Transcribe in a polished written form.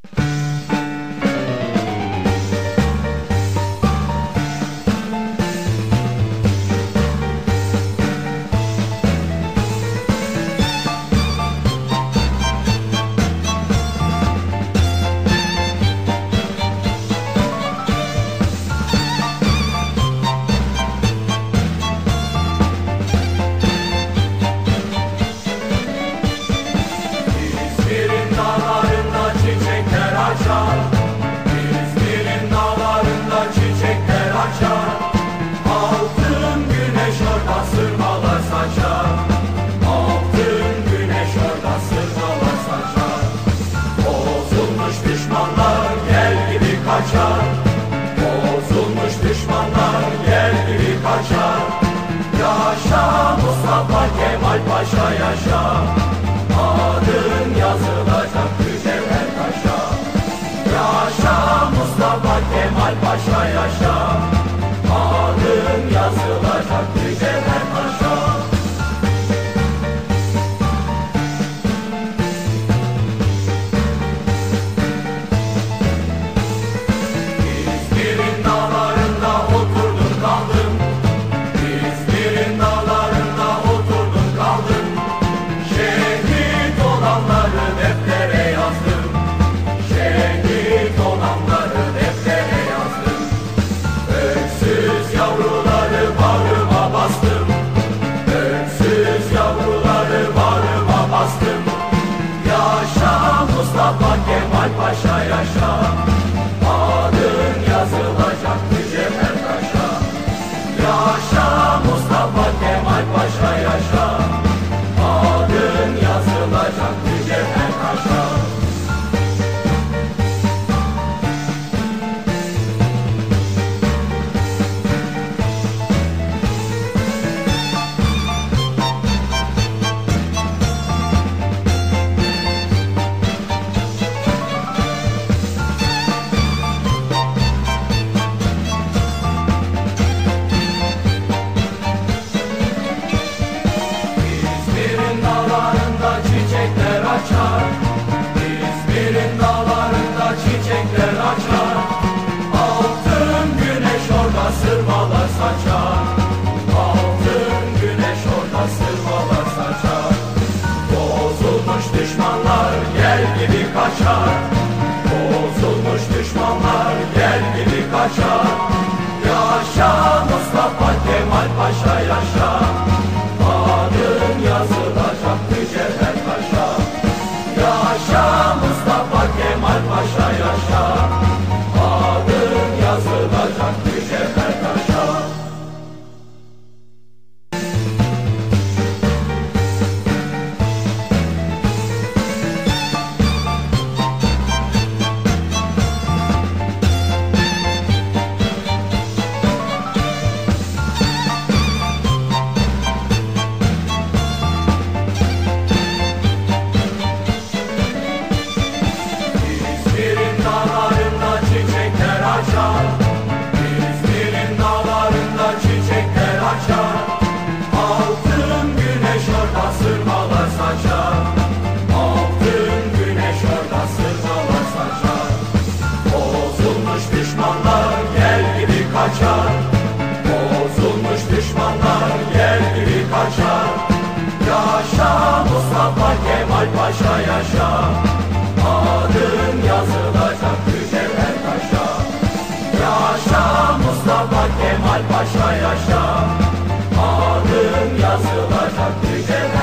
Bozulmuş düşmanlar yer gibi kaçar. Yaşa Mustafa Kemal Paşa yaşa, adın yazılacak mücevher taşa. Yaşa Mustafa Kemal Paşa yaşa, adın yazılacak mücevher taşa. Mustafa Kemal Paşa yaşa, adın yazılacak mücevher taşa. Yaşa Mustafa Kemal Paşa yaşa, adın yazılacak mücevher taşa. İzmir'in dağlarında çiçekler açar, altın güneş orada sırmalar saçar. Altın güneş orada sırmalar saçar. Bozulmuş düşmanlar yer gibi kaçar. Bozulmuş düşmanlar yer gibi kaçar. Yaşa Mustafa Kemal Paşa yaşa, adın yazılacak mücevher taşa. Yaşa Mustafa Kemal Paşa yaşa, adın yazılacak mücevher taşa. İzmir'in dağlarında çiçekler açar, altın güneş orada sırmalar saçar. Altın güneş orada sırmalar saçar. Bozulmuş düşmanlar yer gibi kaçar. Bozulmuş düşmanlar yer gibi kaçar. Yaşa Mustafa Kemal Paşa yaşa, adın yazılacak mücevher taşa. Yaşa Mustafa Kemal Paşa yaşa, adın yazılacak mücevher.